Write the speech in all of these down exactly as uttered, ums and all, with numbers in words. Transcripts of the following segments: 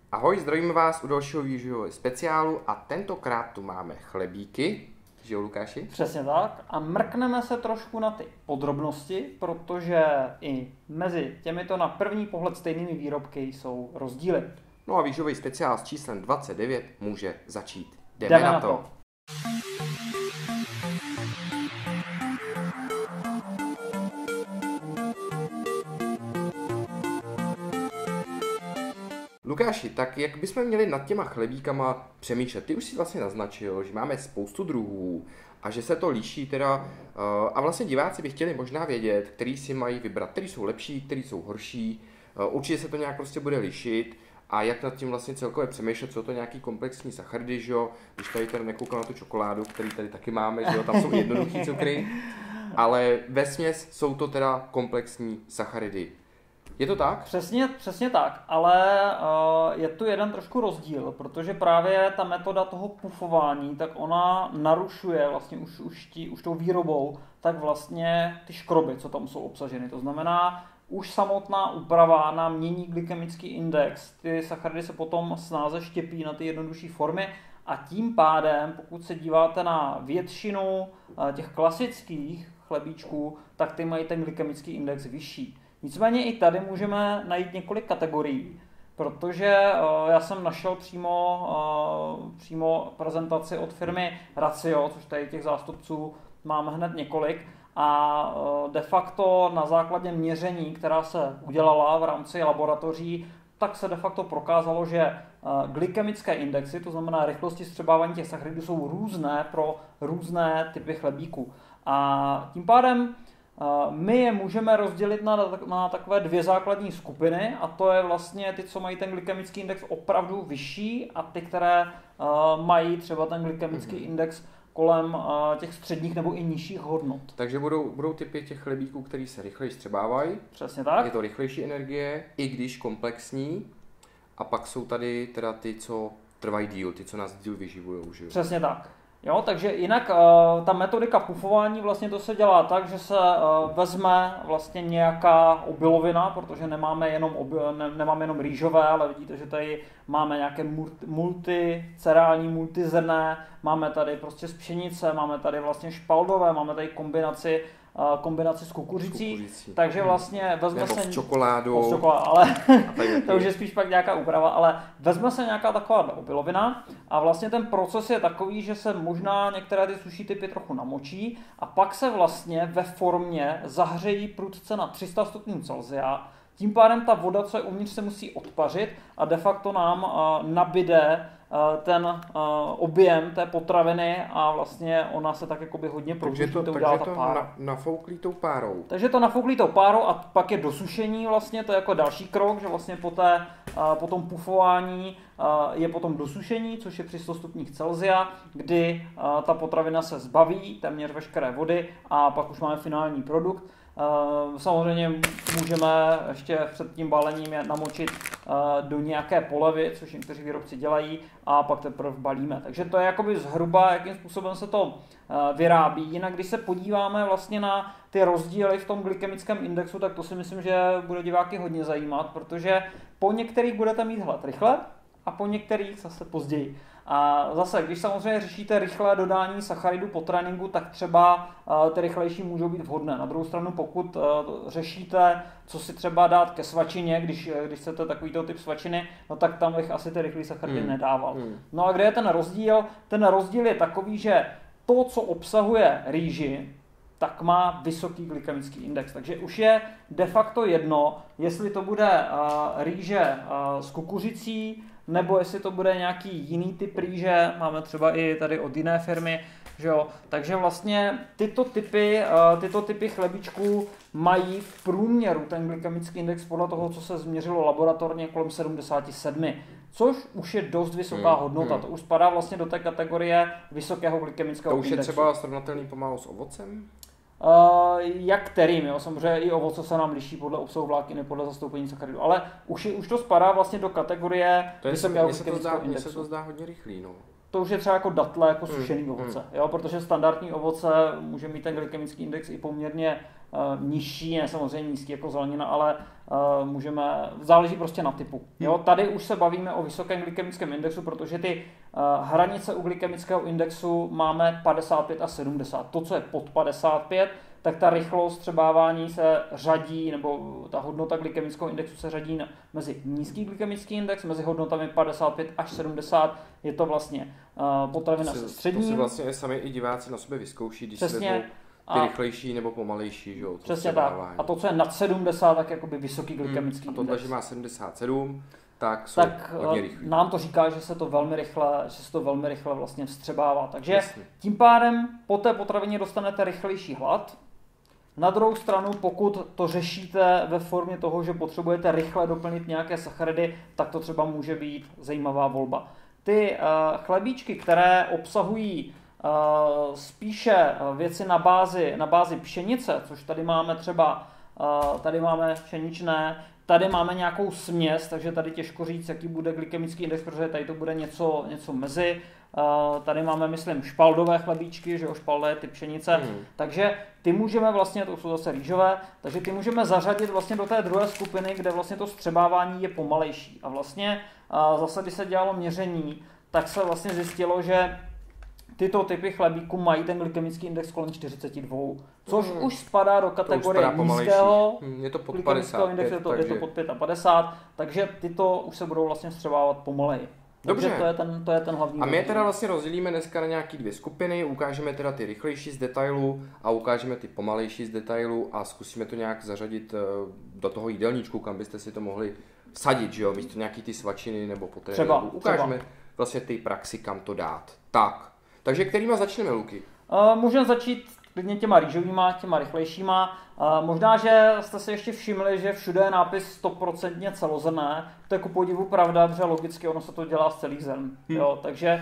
Ahoj, zdravíme vás u dalšího výživového speciálu a tentokrát tu máme chlebíky, že jo, Lukáši? Přesně tak a mrkneme se trošku na ty podrobnosti, protože i mezi těmito na první pohled stejnými výrobky jsou rozdíly. No a výživový speciál s číslem dvacet devět může začít. Jdeme, Jdeme na to. to. Lukáši, tak jak bychom měli nad těma chlebíkama přemýšlet? Ty už si vlastně naznačil, že máme spoustu druhů a že se to liší teda a vlastně diváci by chtěli možná vědět, který si mají vybrat, který jsou lepší, který jsou horší, určitě se to nějak prostě bude lišit a jak nad tím vlastně celkově přemýšlet, jsou to nějaký komplexní sacharidy, že jo, když tady teda nekoukám na tu čokoládu, který tady taky máme, že jo, tam jsou jednoduchý cukry, ale vesměs jsou to teda komplexní sacharidy. Je to tak? Přesně, přesně tak, ale uh, je tu jeden trošku rozdíl, protože právě ta metoda toho pufování, tak ona narušuje vlastně už, už, tí, už tou výrobou, tak vlastně ty škroby, co tam jsou obsaženy. To znamená, už samotná úprava nám mění glykemický index, ty sacharidy se potom snáze štěpí na ty jednodušší formy a tím pádem, pokud se díváte na většinu uh, těch klasických chlebíčků, tak ty mají ten glykemický index vyšší. Nicméně i tady můžeme najít několik kategorií, protože uh, já jsem našel přímo, uh, přímo prezentaci od firmy Ratio, což tady těch zástupců máme hned několik, a uh, de facto na základě měření, která se udělala v rámci laboratoří, tak se de facto prokázalo, že uh, glykemické indexy, to znamená rychlosti střebávání těch sacharidů, jsou různé pro různé typy chlebíků. A tím pádem my je můžeme rozdělit na, na takové dvě základní skupiny a to je vlastně ty, co mají ten glykemický index opravdu vyšší a ty, které uh, mají třeba ten glykemický mm-hmm. index kolem uh, těch středních nebo i nižších hodnot. Takže budou, budou typy těch chlebíků, které se rychleji střebávají. Přesně tak. Je to rychlejší energie, i když komplexní. A pak jsou tady teda ty, co trvají díl, ty, co nás díl vyživujou. Že? Přesně tak. Jo, takže jinak uh, ta metodika pufování vlastně to se dělá tak, že se uh, vezme vlastně nějaká obilovina, protože nemáme jenom, obil, ne, nemáme jenom rýžové, ale vidíte, že tady máme nějaké multicereální, multizrnné, máme tady prostě z pšenice, máme tady vlastně špaldové, máme tady kombinaci kombinaci s kukuřicí, s kukuřicí. Takže vlastně vezme nebo se... s čokoládou. S čokoládou, ale to už je spíš pak nějaká úprava, ale vezme se nějaká taková obilovina a vlastně ten proces je takový, že se možná některé ty suší typy trochu namočí a pak se vlastně ve formě zahřejí prudce na tři sta stupňů Celsia. Tím pádem ta voda, co je uvnitř, se musí odpařit a de facto nám uh, nabide uh, ten uh, objem té potraviny a vlastně ona se tak jakoby hodně prodlouží, takže to, to takže udělá to ta pára. Na, nafouklí tou párou. Takže to nafouklí tou párou a pak je dosušení vlastně, to je jako další krok, že vlastně po, té, uh, po tom pufování uh, je potom dosušení, což je při sto stupních Celsia, kdy uh, ta potravina se zbaví téměř veškeré vody a pak už máme finální produkt. Uh, samozřejmě můžeme ještě před tím balením je namočit uh, do nějaké polevy, což někteří výrobci dělají, a pak teprve balíme. Takže to je jakoby zhruba, jakým způsobem se to uh, vyrábí. Jinak když se podíváme vlastně na ty rozdíly v tom glykemickém indexu, tak to si myslím, že bude diváky hodně zajímat, protože po některých budete mít hlad rychle a po některých zase později. A zase, když samozřejmě řešíte rychlé dodání sacharidů po tréninku, tak třeba uh, ty rychlejší můžou být vhodné. Na druhou stranu, pokud uh, řešíte, co si třeba dát ke svačině, když, když chcete takovýto typ svačiny, no tak tam bych asi ty rychlé sacharidy hmm. nedával. Hmm. No a kde je ten rozdíl? Ten rozdíl je takový, že to, co obsahuje rýži, tak má vysoký glykemický index. Takže už je de facto jedno, jestli to bude uh, rýže uh, s kukuřicí, nebo jestli to bude nějaký jiný typ rýže, máme třeba i tady od jiné firmy, že jo. Takže vlastně tyto typy, tyto typy chlebíčků mají v průměru ten glykemický index podle toho, co se změřilo laboratorně, kolem sedmdesát sedm, což už je dost vysoká hmm, hodnota. Hmm. To už spadá vlastně do té kategorie vysokého glykemického indexu. To už indexu. Je třeba srovnatelný pomalu s ovocem? Uh, jak kterým, jo? Samozřejmě i ovoce se nám liší podle obsahu vlákniny, podle zastoupení sacharidů, ale už, je, už to spadá vlastně do kategorie to je, vysokého glykemického indexu. Mně se to zdá hodně rychlý, no. to už je třeba jako datle, jako Hmm, sušený hmm. ovoce, jo, protože standardní ovoce může mít ten glykemický index i poměrně uh, nižší, ne samozřejmě nízký jako zelenina, ale uh, můžeme, záleží prostě na typu. Jo, tady už se bavíme o vysokém glykemickém indexu, protože ty uh, hranice u glykemického indexu máme padesát pět a sedmdesát. To, co je pod padesát pět, tak ta rychlost střebávání se řadí, nebo ta hodnota glykemického indexu se řadí na, mezi nízký glykemický index, mezi hodnotami padesát pět až sedmdesát, je to vlastně uh, potravina se středním. To si vlastně sami i diváci na sobě vyzkouší, když Přesně. se vezmou ty rychlejší nebo pomalejší, že jo? Přesně tak. A to, co je nad sedmdesát, tak jakoby vysoký glykemický hmm, a index. tohle, že má sedmdesát sedm, tak jsou tak hodně rychlý. Nám to říká, že se to velmi rychle, že se to velmi rychle vlastně vstřebává. Takže Jasně. tím pádem po té potravině dostanete rychlejší hlad. Na druhou stranu, pokud to řešíte ve formě toho, že potřebujete rychle doplnit nějaké sacharidy, tak to třeba může být zajímavá volba. Ty uh, chlebíčky, které obsahují uh, spíše věci na bázi, na bázi pšenice, což tady máme třeba, uh, tady máme pšeničné, tady máme nějakou směs, takže tady těžko říct, jaký bude glykemický index, protože tady to bude něco, něco mezi. Uh, tady máme, myslím, špaldové chlebíčky, že jo, špalda je ty pšenice, hmm. takže ty můžeme vlastně, to jsou zase rýžové, takže ty můžeme zařadit vlastně do té druhé skupiny, kde vlastně to střebávání je pomalejší. A vlastně uh, zase, když se dělalo měření, tak se vlastně zjistilo, že tyto typy chlebíků mají ten glykemický index kolem čtyřicet dva, což hmm. už spadá do kategorie nízkého hmm, je to pod glykemického padesát pět, indexu, je to, takže... je to pod padesát pět, takže tyto už se budou vlastně vstřebávat pomaleji. Dobře. Takže to je ten, to je ten hlavní. A my je teda vlastně rozdělíme dneska na nějaké dvě skupiny, ukážeme teda ty rychlejší z detailu a ukážeme ty pomalejší z detailu a zkusíme to nějak zařadit do toho jídelníčku, kam byste si to mohli vsadit, že jo, místo nějaký ty svačiny nebo poté. Třeba, ukážeme třeba. vlastně ty praxi, kam to dát. Tak, takže kterýma začneme, Luky? Uh, můžeme začít klidně těma rýžovýma, těma rychlejšíma. Uh, možná, že jste si ještě všimli, že všude je nápis sto procent celozrnné. To je ku podivu pravda, protože logicky ono se to dělá z celých zrn. Hmm. Jo, takže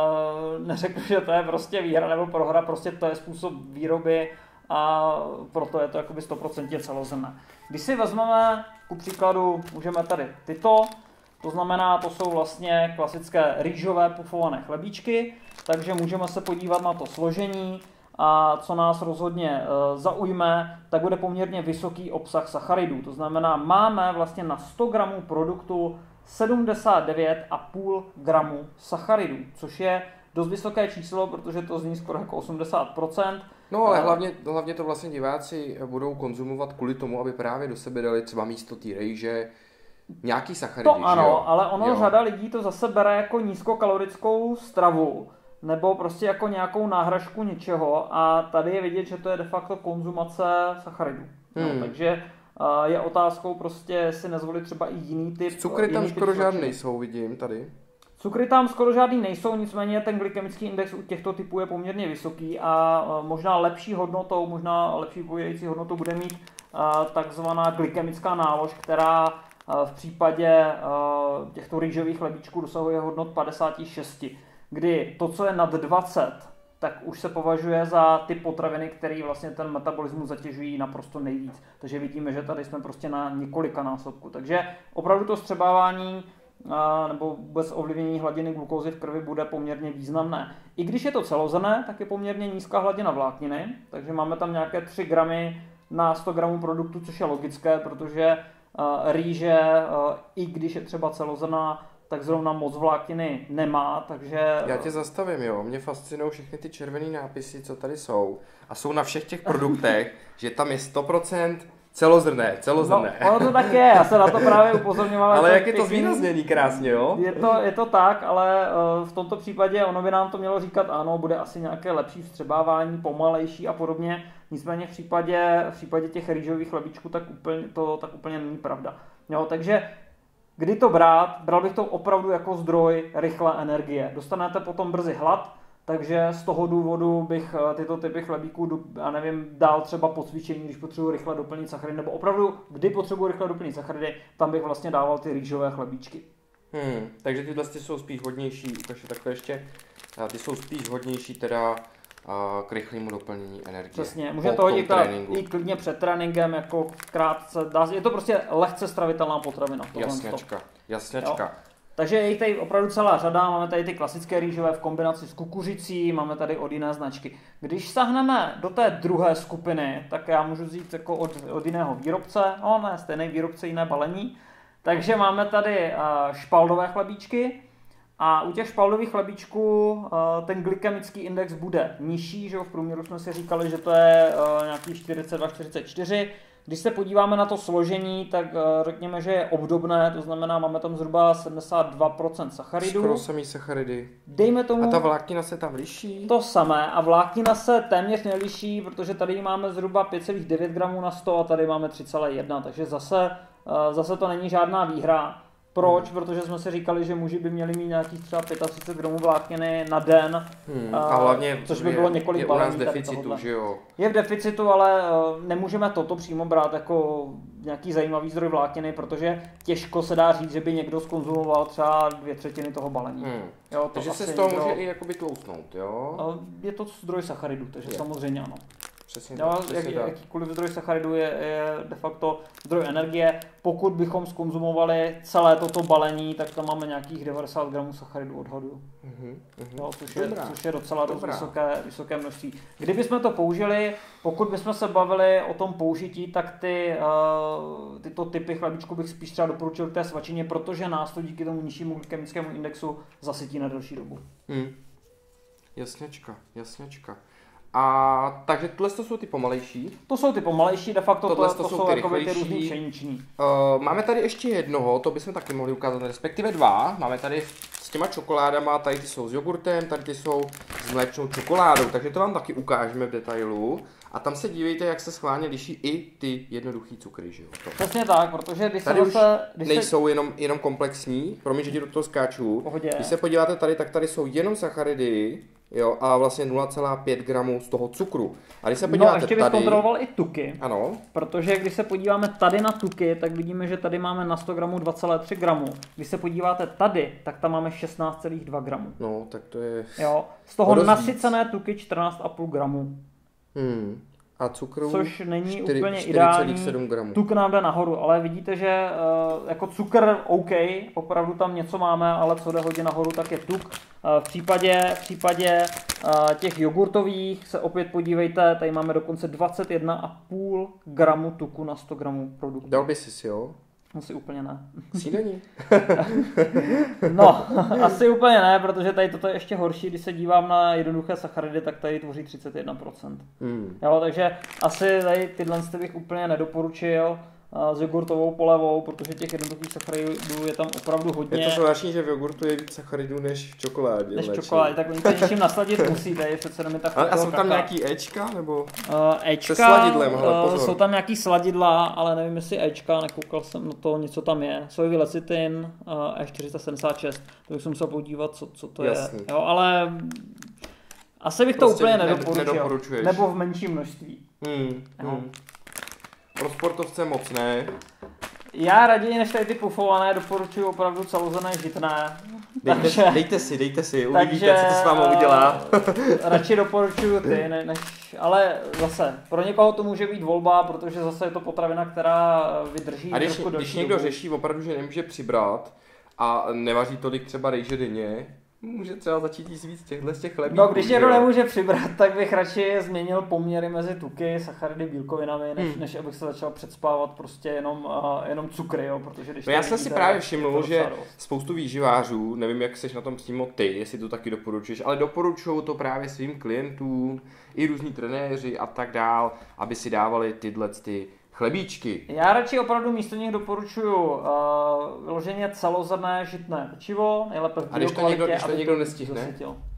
uh, neřeknu, že to je prostě výhra nebo prohra, prostě to je způsob výroby a proto je to jakoby sto procent celozrnné. Když si vezmeme, ku příkladu, můžeme tady tyto, to znamená, to jsou vlastně klasické rýžové pufované chlebíčky, takže můžeme se podívat na to složení a co nás rozhodně e, zaujme, tak bude poměrně vysoký obsah sacharidů. To znamená, máme vlastně na sto gramů produktu sedmdesát devět celá pět gramů sacharidů, což je dost vysoké číslo, protože to zní skoro jako osmdesát procent. No ale hlavně, hlavně to vlastně diváci budou konzumovat kvůli tomu, aby právě do sebe dali třeba místo té rejže nějaký sacharidy. To ano, jo? ale ono jo. řada lidí to zase bere jako nízkokalorickou stravu, nebo prostě jako nějakou náhražku něčeho a tady je vidět, že to je de facto konzumace sacharidů. Hmm. No, takže uh, je otázkou prostě si nezvolit třeba i jiný typ. Cukry tam skoro žádný nejsou, vidím tady. Cukry tam skoro žádný nejsou, nicméně ten glykemický index u těchto typů je poměrně vysoký a uh, možná lepší hodnotou, možná lepší povědějící hodnotou bude mít uh, takzvaná glykemická nálož, která uh, v případě uh, těchto rýžových chlebíčků dosahuje hodnot padesát šest. Kdy to, co je nad dvacet, tak už se považuje za ty potraviny, které vlastně ten metabolismus zatěžují naprosto nejvíc. Takže vidíme, že tady jsme prostě na několika násobku. Takže opravdu to vstřebávání nebo vůbec ovlivnění hladiny glukózy v krvi bude poměrně významné. I když je to celozrnné, tak je poměrně nízká hladina vlákniny, takže máme tam nějaké tři gramy na sto gramů produktu, což je logické, protože rýže, i když je třeba celozrnná, tak zrovna moc vlákniny nemá, takže... Já tě zastavím, jo. Mě fascinují všechny ty červený nápisy, co tady jsou. A jsou na všech těch produktech, že tam je sto procent celozrné, celozrné. No, ono to tak je, já se na to právě upozorňoval. Ale jak je to zvýrazněný krásně, jo? Je to, je to tak, ale v tomto případě ono by nám to mělo říkat, ano, bude asi nějaké lepší vstřebávání, pomalejší a podobně. Nicméně v případě, v případě těch rýžových chlebíčků tak úplně, to tak úplně není pravda. Jo, takže kdy to brát? Bral bych to opravdu jako zdroj rychlé energie. Dostanete potom brzy hlad, takže z toho důvodu bych tyto typy chlebíků, já nevím, dal třeba po cvičení, když potřebuji rychle doplnit sacharidy, nebo opravdu, kdy potřebuji rychle doplnit sacharidy, tam bych vlastně dával ty rýžové chlebíčky. Hmm, takže tyhle jsou spíš hodnější, takže takhle ještě, ty jsou spíš hodnější teda k rychlému doplnění energie. Přesně, může to hodit i klidně před tréninkem, jako krátce, je to prostě lehce stravitelná potravina. Jasněčka, jasněčka. Takže je jich tady opravdu celá řada, máme tady ty klasické rýžové v kombinaci s kukuřicí, máme tady od jiné značky. Když sahneme do té druhé skupiny, tak já můžu vzít jako od, od jiného výrobce, no ne, stejný výrobce, jiné balení. Takže máme tady špaldové chlebíčky a u těch špaldových chlebíčků ten glykemický index bude nižší, že v průměru jsme si říkali, že to je nějaký čtyřicet dva čtyřicet čtyři. Když se podíváme na to složení, tak řekněme, že je obdobné, to znamená, máme tam zhruba sedmdesát dva procent sacharidů. Skoro samý sacharidy. Dejme tomu... A ta vláknina se tam liší? To samé. A vláknina se téměř neliší, protože tady máme zhruba pět celá devět gramů na sto a tady máme tři celá jedna, takže zase, zase to není žádná výhra. Proč? Hmm. Protože jsme si říkali, že muži by měli mít nějakých třeba třicet pět gramů vlákniny na den, hmm. a hlavně což by bylo několik balení. Je u nás deficitu, že jo? Je v deficitu, ale nemůžeme toto přímo brát jako nějaký zajímavý zdroj vlákniny, protože těžko se dá říct, že by někdo skonzumoval třeba dvě třetiny toho balení. Hmm. Jo, to takže se z toho někdo... může i jakoby tlousnout, jo? Je to zdroj sacharidů, takže je. Samozřejmě ano. Přesně jo, tak, přesně jak, jakýkoliv zdroj sacharidů je, je de facto zdroj energie. Pokud bychom skonzumovali celé toto balení, tak tam máme nějakých devadesát gramů sacharidů odhadu. Mm-hmm, jo, což, je, což je docela dost vysoké, vysoké množství. Kdybychom to použili, pokud bychom se bavili o tom použití, tak ty, uh, tyto typy chlebíčku bych spíš třeba doporučil k té svačině, protože nás to díky tomu nižšímu glykemickému indexu zasytí na delší dobu. Mm. Jasněčka, jasněčka. A takže tohle to jsou ty pomalejší. To jsou ty pomalejší, de facto tohle to, to, to jsou, jsou jako ty různý pšeniční. Uh, máme tady ještě jednoho, to bychom taky mohli ukázat, respektive dva. Máme tady s těma čokoládama, tady ty jsou s jogurtem, tady ty jsou s mléčnou čokoládou, takže to vám taky ukážeme v detailu. A tam se dívejte, jak se schválně liší i ty jednoduchý cukry, že jo? Přesně tak, protože když tady se zase... Když nejsou se... jenom, jenom komplexní, promiň, že ti do toho skáču. Pohodě. Když se podíváte tady, tak tady jsou jenom sacharidy, jo, a vlastně nula celá pět gramů z toho cukru. A když se podíváte no, ještě tady... bych kontroloval i tuky. Ano. Protože když se podíváme tady na tuky, tak vidíme, že tady máme na sto gramů dva celá tři gramů. Když se podíváte tady, tak tam máme šestnáct celá dva gramů. No, tak to je... Jo, z toho nasycené tuky čtrnáct celá pět gramů. Hmm. A cukru, což není čtyři, úplně čtyři ideální, gramů. Tuk nám jde nahoru, ale vidíte, že uh, jako cukr OK, opravdu tam něco máme, ale co jde hodně nahoru, tak je tuk. Uh, v případě, v případě uh, těch jogurtových se opět podívejte, tady máme dokonce dvacet jedna celá pět gramu tuku na sto gramů produktu. Dal by si jo? Asi úplně ne. Snídaní. No, asi úplně ne, protože tady toto je ještě horší, když se dívám na jednoduché sacharidy, tak tady tvoří třicet jedna procent. Mm. Jo, takže asi tady tyhle bych úplně nedoporučil s jogurtovou polevou, protože těch jednoduchých sacharidů je tam opravdu hodně. Je to zvláštní, že v jogurtu je víc sacharidů než v čokoládě. Než v čokoládě, tak oni to něčím nasladit musí, tady přece jenom je tak. A jsou tam kaka. Nějaký Ečka, nebo? Uh, Ečka, se sladidlem, hele, uh, jsou tam nějaký sladidla, ale nevím jestli Ečka, nekoukal jsem na to, něco tam je. Sojový lecitin, uh, E čtyři set sedmdesát šest, to bych se musel podívat, co, co to Jasný. je. Jo, ale asi bych prostě to úplně nedoporučil, nebo v menším množství. Hmm, hmm. Pro sportovce moc ne. Já raději než tady ty pufované doporučuji opravdu celozrnné žitné. Dejte, takže, dejte si, dejte si, uvidíte, takže, co to s vámi udělá. Radši doporučuji ty, ne, než, ale zase, pro někoho to může být volba, protože zase je to potravina, která vydrží. A když, když někdo dobu. řeší opravdu, že nemůže přibrat a nevaří tolik třeba rejže denně, může třeba začít jíst víc těchhle z těch chlebíků. No, když někdo nemůže přibrat, tak bych radši změnil poměry mezi tuky, sacharidy, bílkovinami, než, hmm. než abych se začal předspávat prostě jenom, uh, jenom cukry, jo, protože když... No já jsem si právě všiml, že spoustu výživářů, nevím, jak seš na tom přímo ty, jestli to taky doporučuješ, ale doporučují to právě svým klientům, i různí trenéři a tak dál, aby si dávali tyhle ty chlebíčky. Já radši opravdu místo nich doporučuju uh, vyloženě celozrnné žitné pečivo, nejlépe v bílkvalitě. A když to někdo, když to někdo nestihne?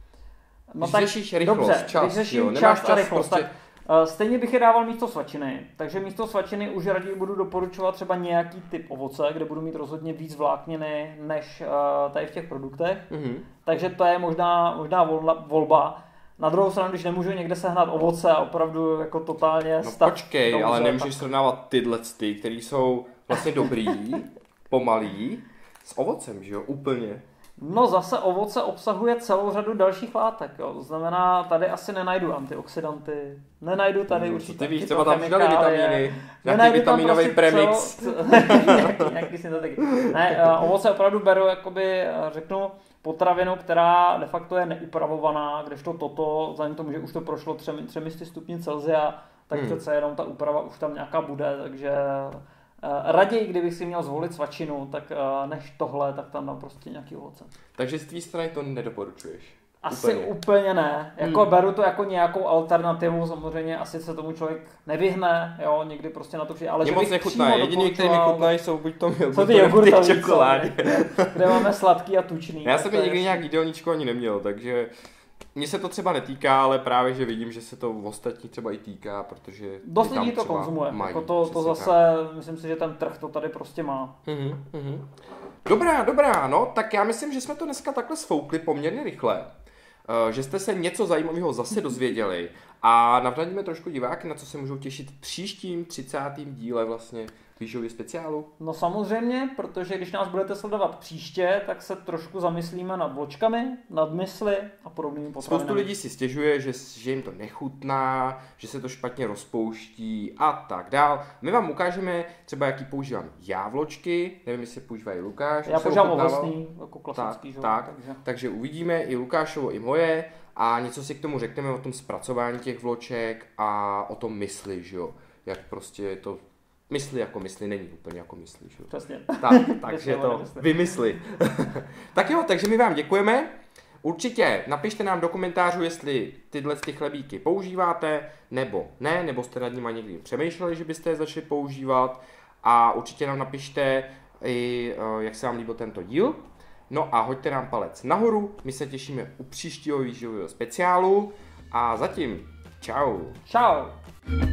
No když tak, řešíš rychlost, dobře, čas, když řeším jo, čas, čas a rychlost, prostě... tak uh, stejně bych je dával místo svačiny. Takže místo svačiny už raději budu doporučovat třeba nějaký typ ovoce, kde budu mít rozhodně víc vlákniny než uh, tady v těch produktech. Mm-hmm. Takže to je možná, možná volba. volba. Na druhou stranu, když nemůžu někde sehnat ovoce a opravdu jako totálně no stav... počkej, dobře, ale nemůžeš tak... srovnávat tyhle ty, který jsou vlastně dobrý, pomalý, s ovocem, že jo, úplně. No zase ovoce obsahuje celou řadu dalších látek, jo. To znamená, tady asi nenajdu antioxidanty, nenajdu tady Hmm, určitě ty víš, třeba tam přidali vitamíny, nějaký vitaminový prostě premix. Cel, nějaký, nějaký syntetiky. Ne, ovoce opravdu beru, jakoby, řeknu, potravinu, která de facto je neupravovaná, kdežto toto, vzhledem k tomu, že už to prošlo třemi, třemi stupni Celsia, tak hmm. přece jenom ta úprava už tam nějaká bude, takže raději, kdybych si měl zvolit svačinu, tak než tohle, tak tam dám prostě nějaký ovoce. Takže z tvý strany to nedoporučuješ? Asi úplně, úplně ne. Jako hmm. beru to jako nějakou alternativu, samozřejmě asi se tomu člověk nevyhne, jo, někdy prostě na to přijde. Ale mě že moc nechutná, jediný, který mi chutnají, jsou buď to jogurty v čokoládě. Kde máme sladký a tučný. Já jsem je nikdy nějak jídelníčko ani neměl, takže mně se to třeba netýká, ale právě, že vidím, že se to v ostatní třeba i týká, protože dost lidí to konzumuje. Mají, jako to, to zase, tak. Myslím si, že ten trh to tady prostě má. Uhum, uhum. Dobrá, dobrá, no, tak já myslím, že jsme to dneska takhle sfoukli poměrně rychle. Uh, že jste se něco zajímavého zase dozvěděli a navradíme trošku diváky, na co se můžou těšit v příštím třicátém díle vlastně výživově speciálu. No samozřejmě, protože když nás budete sledovat příště, tak se trošku zamyslíme nad vločkami, nad mysli a podobnými potravinami. Spoustu lidí si stěžuje, že, že jim to nechutná, že se to špatně rozpouští a tak dál. My vám ukážeme třeba, jaký používám já vločky, nevím, jestli používají Lukáš. Já používám ovocný, jako klasický. Tak, tak. Takže. takže uvidíme i Lukášovo, i moje a něco si k tomu řekneme o tom zpracování těch vloček a o tom mysli, že jo, jak prostě je to. Mysli jako mysli není úplně jako myslí, že? Přesně. Tak, takže to vymysli. Tak jo, takže my vám děkujeme. Určitě napište nám do komentářů, jestli tyhle ty chlebíky používáte, nebo ne, nebo jste nad nimi někdy přemýšleli, že byste je začali používat. A určitě nám napište, i, jak se vám líbil tento díl. No a hoďte nám palec nahoru, my se těšíme u příštího výživového speciálu. A zatím, čau. Čau.